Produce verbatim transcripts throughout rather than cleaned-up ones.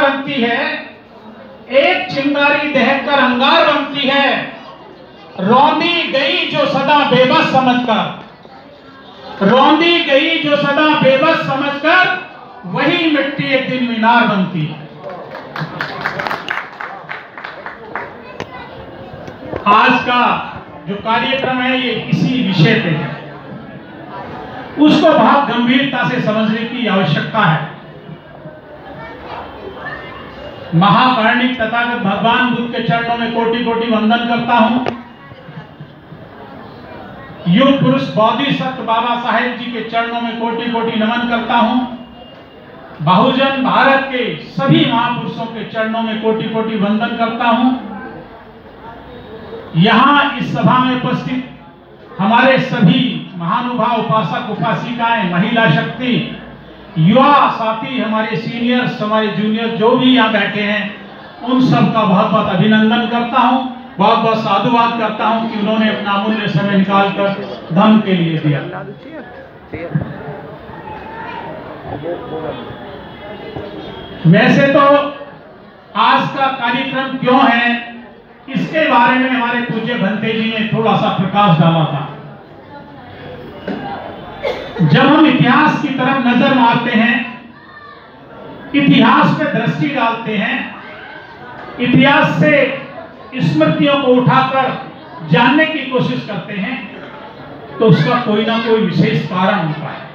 बनती है, एक चिंगारी दहककर अंगार बनती है। रौंदी गई जो सदा बेबस समझकर, रौंदी गई जो सदा बेबस समझकर, वही मिट्टी एक दिन मीनार बनती है। आज का जो कार्यक्रम है ये इसी विषय पे है, उसको बहुत गंभीरता से समझने की आवश्यकता है। महाकारुणिक तथागत भगवान बुद्ध के चरणों में कोटि कोटि वंदन करता हूं। युग पुरुष बोधिसत्व बाबा साहेब जी के चरणों में कोटि कोटि नमन करता हूं। बहुजन भारत के सभी महापुरुषों के चरणों में कोटि कोटि वंदन करता हूं। यहां इस सभा में उपस्थित हमारे सभी महानुभाव, उपासक उपासिकाएं, महिला शक्ति, युवा साथी, हमारे सीनियर्स, हमारे जूनियर जो भी यहाँ बैठे हैं, उन सब का बहुत बहुत अभिनंदन करता हूँ, बहुत बहुत साधुवाद करता हूँ कि उन्होंने अपना अमूल्य समय निकालकर धर्म के लिए दिया। वैसे तो आज का कार्यक्रम क्यों है, इसके बारे में हमारे पूज्य भंते जी ने थोड़ा सा प्रकाश डाला था। जब हम इतिहास की तरफ नजर मारते हैं, इतिहास पे दृष्टि डालते हैं, इतिहास से स्मृतियों को उठाकर जानने की कोशिश करते हैं, तो उसका कोई ना कोई विशेष कारण होता है।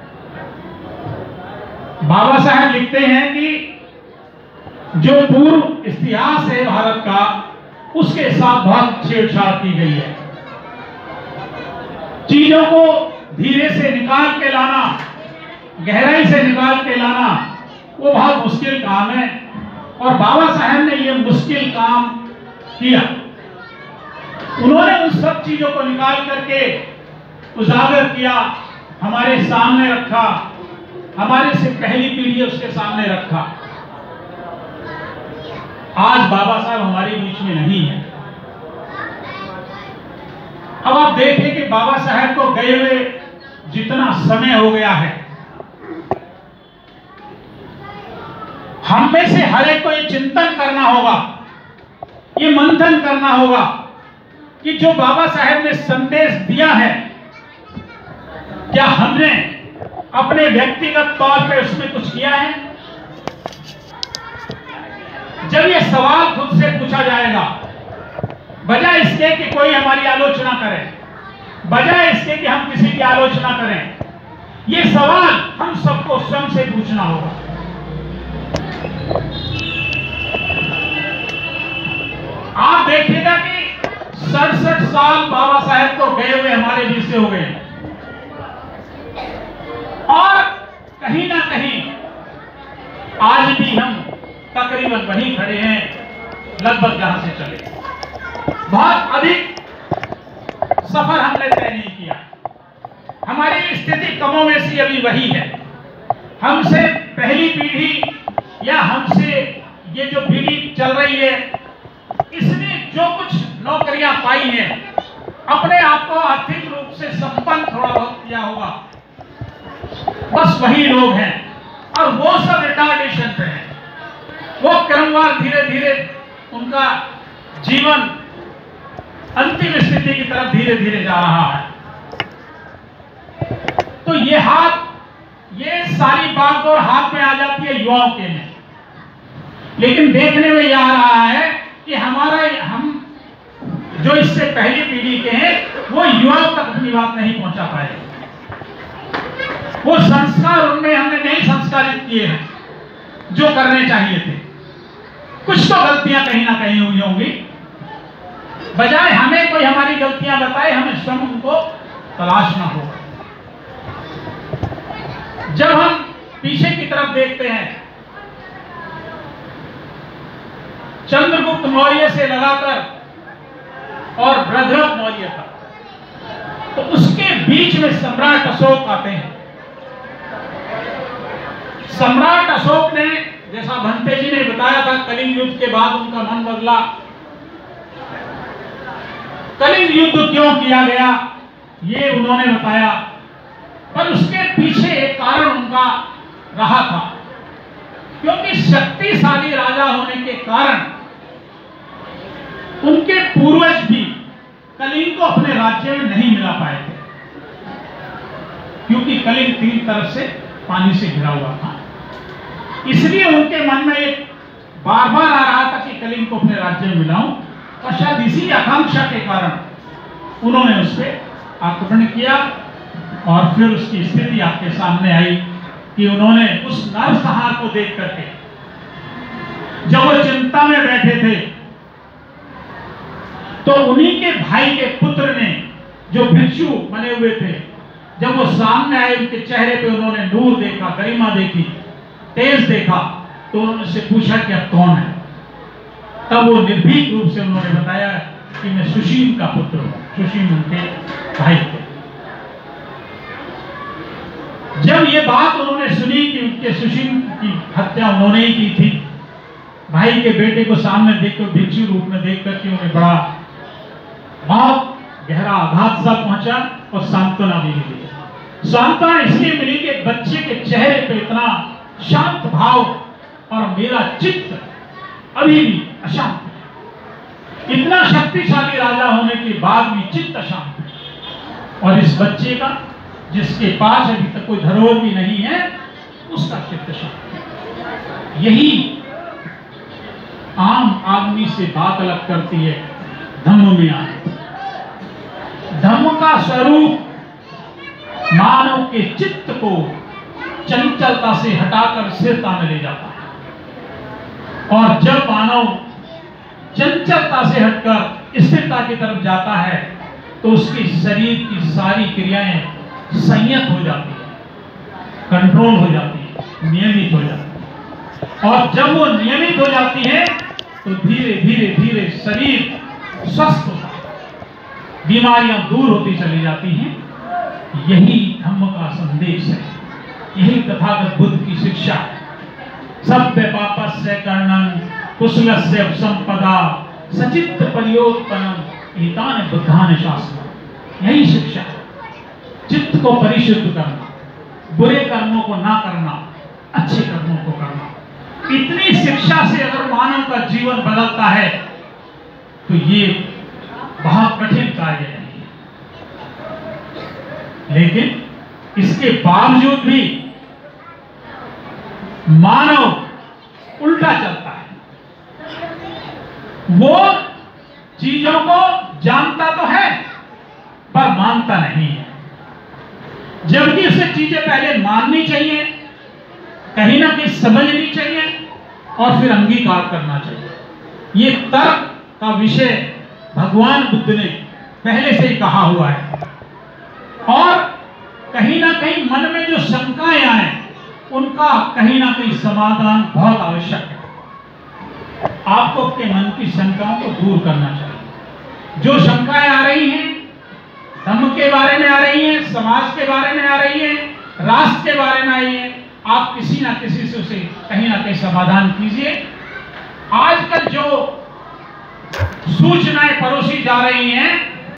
बाबा साहेब लिखते हैं कि जो पूर्व इतिहास है भारत का, उसके साथ बहुत छेड़छाड़ की गई है। चीजों को धीरे से निकाल के लाना, गहराई से निकाल के लाना, वो बहुत मुश्किल काम है, और बाबा साहेब ने ये मुश्किल काम किया। उन्होंने उन सब चीजों को निकाल करके उजागर किया, हमारे सामने रखा, हमारे से पहली पीढ़ी उसके सामने रखा। आज बाबा साहब हमारे बीच में नहीं है। अब आप देखें कि बाबा साहेब को गए हुए जितना समय हो गया है, हम में से हर एक को ये चिंतन करना होगा, ये मंथन करना होगा कि जो बाबा साहेब ने संदेश दिया है, क्या हमने अपने व्यक्तिगत तौर पे उसमें कुछ किया है? जब ये सवाल खुद से पूछा जाएगा, बजाय इसके कि कोई हमारी आलोचना करे, बजाय इसके कि हम किसी की आलोचना करें, ये सवाल हम सबको स्वयं से पूछना होगा। आप देखिएगा कि सड़सठ साल बाबा साहेब को गए हुए हमारे बीच से हो गए, और कहीं ना कहीं आज भी हम तकरीबन वहीं खड़े हैं, लगभग जहां से चले। बहुत अधिक सफर हमने तय नहीं किया। हमारी स्थिति कमोबेशी अभी वही है। हमसे पहली पीढ़ी या हमसे ये जो पीढ़ी चल रही है, इसने जो कुछ नौकरियां पाई हैं, अपने आप को आर्थिक रूप से संपन्न थोड़ा बहुत किया होगा, बस वही लोग हैं, और वो सब रिटार्डेशन पे हैं। वो क्रमवार धीरे धीरे उनका जीवन अंतिम स्थिति की तरफ धीरे धीरे जा रहा है। तो ये हाथ, ये सारी बात और हाथ में आ जाती है युवाओं के में, लेकिन देखने में यह आ रहा है कि हमारा हम जो इससे पहली पीढ़ी के हैं, वो युवाओं तक अपनी बात नहीं पहुंचा पाए। वो संस्कार उनमें हमने नहीं संस्कारित किए हैं जो करने चाहिए थे। कुछ तो गलतियां कहीं ना कहीं हुई होंगी, बजाय हमें कोई हमारी गलतियां बताए, हमें स्वयं उनको तलाशना होगा। जब हम पीछे की तरफ देखते हैं, चंद्रगुप्त मौर्य से लगाकर और भद्रक मौर्य तक, तो उसके बीच में सम्राट अशोक आते हैं। सम्राट अशोक ने, जैसा भंते जी ने बताया था, कलिंग युद्ध के बाद उनका मन बदला। कलिंग युद्ध क्यों किया गया ये उन्होंने बताया, पर उसके पीछे एक कारण उनका रहा था। क्योंकि शक्तिशाली राजा होने के कारण उनके पूर्वज भी कलिंग को अपने राज्य में नहीं मिला पाए थे, क्योंकि कलिंग तीन तरफ से पानी से घिरा हुआ था। इसलिए उनके मन में एक बार बार आ रहा था कि कलिंग को अपने राज्य में मिलाऊं, और शायद इसी आकांक्षा के कारण उन्होंने उस पर आक्रमण किया। और फिर उसकी स्थिति आपके सामने आई कि उन्होंने उस नरसंहार को देख करके, जब वो चिंता में बैठे थे, तो उन्हीं के भाई के पुत्र ने, जो भिक्षु बने हुए थे, जब वो सामने आए, उनके चेहरे पे उन्होंने नूर देखा, गरिमा देखी, तेज देखा, तो उन्होंने उससे पूछा कि अब कौन है। तब वो निर्भीक रूप से उन्होंने बताया कि मैं सुशील का पुत्र हूं। सुशील उनके भाई थे। जब ये बात उन्होंने सुनी कि उनके सुशील की हत्या उन्होंने ही की थी, भाई के बेटे को सामने देखकर, भिक्षु रूप में देख करके उन्हें बड़ा बहुत गहरा आघात सा पहुंचा और सांत्वना भी मिली। सांत्वना इसलिए मिली कि बच्चे के चेहरे पे इतना शांत भाव, और मेरा चित्त अभी भी अशांत है। इतना शक्तिशाली राजा होने के बाद भी चित्त अशांत है, और इस बच्चे का, जिसके पास अभी तक कोई धरोहर भी नहीं है, उसका चित्त शांत है। यही आम आदमी से बात अलग करती है धम्म में आए। धम्म का स्वरूप मानव के चित्त को चंचलता से हटाकर स्थिरता में ले जाता है, और जब मानव चंचलता से हटकर स्थिरता की तरफ जाता है, तो उसकी शरीर की सारी क्रियाएं संयत हो जाती है, कंट्रोल हो जाती है, नियमित हो जाती है। और जब वो नियमित हो जाती है, तो धीरे धीरे धीरे शरीर स्वस्थ होता है, बीमारियां दूर होती चली जाती हैं। यही धम्म का संदेश है, यही तथागत बुद्ध की शिक्षा है। सभ्य पापस्य कर्णन कुशलस्य संपदा सचित्त परियोत्पन्नम एतान बुद्धान शास्त्रम। यही शिक्षा है, चित्त को परिशुद्ध करना, बुरे कर्मों को ना करना, अच्छे कर्मों को करना। इतनी शिक्षा से अगर मानव का जीवन बदलता है, तो ये बहुत कठिन कार्य नहीं है। लेकिन इसके बावजूद भी मानव उल्टा चलता है। वो चीजों को जानता तो है, पर मानता नहीं है। जबकि उसे चीजें पहले माननी चाहिए, कहीं ना कहीं समझनी चाहिए, और फिर अंगीकार करना चाहिए। ये तर्क का विषय भगवान बुद्ध ने पहले से ही कहा हुआ है, और कहीं ना कहीं मन में जो शंकाएं आए, उनका कहीं ना कहीं समाधान बहुत आवश्यक है। आपको अपने मन की शंकाओं को दूर करना चाहिए। जो शंकाएं आ रही हैं, धर्म के बारे में आ रही हैं, समाज के बारे में आ रही हैं, राष्ट्र के बारे में आई है, आप किसी ना किसी से उसे कहीं ना कहीं समाधान कीजिए। आजकल जो सूचनाएं परोसी जा रही हैं,